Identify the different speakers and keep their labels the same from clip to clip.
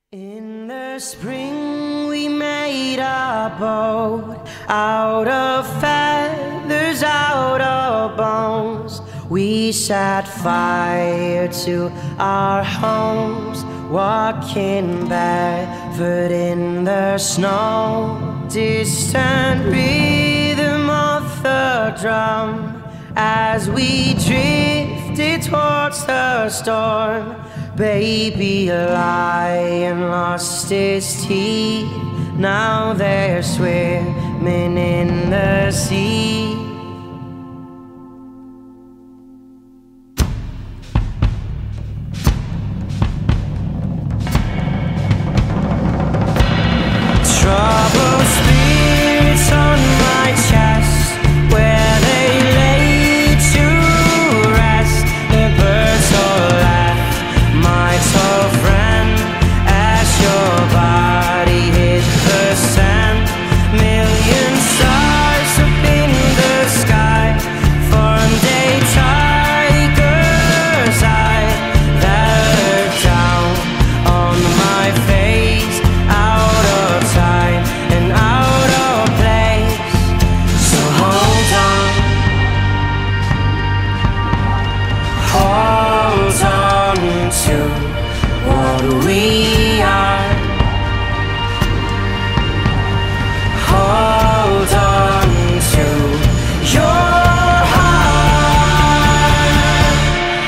Speaker 1: In the spring we made a boat out of feathers, out of bones. We set fire to our homes, walking barefoot in the snow. Distant rhythm of the drum as we drifted towards the storm. Baby lion lost his teeth, now they're swimming in the sea. Troubled spirits on my chest, where they lay to rest. The birds all left, my tall friend, as your body hit the sand. Million stars up in the sky formed a tiger's eye that looked down on my face, out of time and out of place. So hold on to what we are. Hold on to your heart.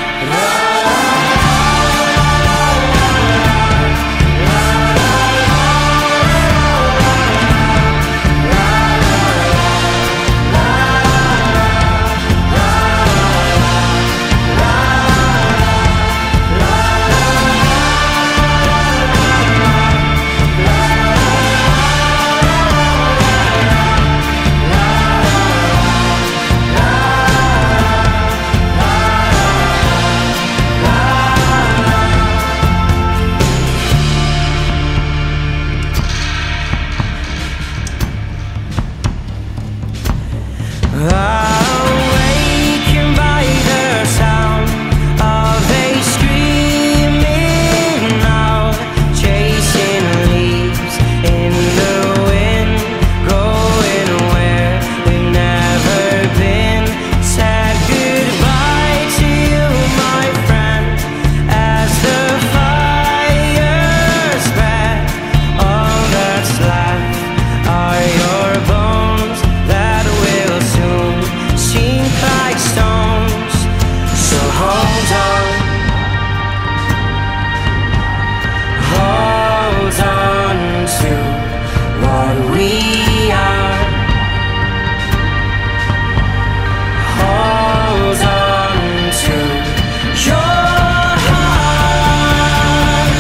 Speaker 1: Awakened by the sound of a screaming owl, chasing leaves in the wind, going where we've never been. Said goodbye to you, my friend, as the fire spread. All that's left are your bones that will soon sink like stones. So hold on to what we are. Hold on to your heart.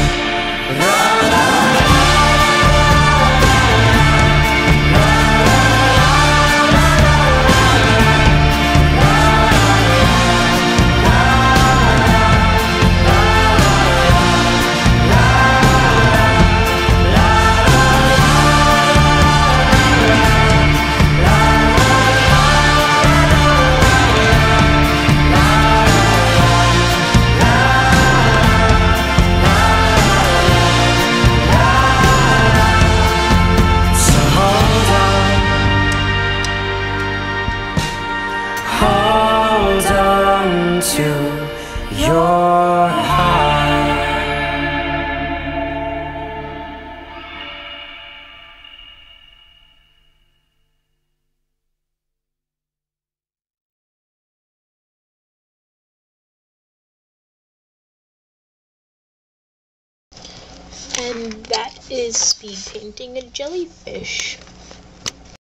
Speaker 1: Hold on to your heart.
Speaker 2: And that is speed painting a jellyfish.